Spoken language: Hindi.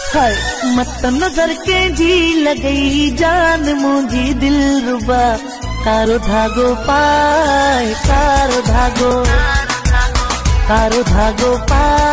हाय मत नजर के जी लगई जान मुझी दिल रुबा कारो धागो पाए कारो धागो पाए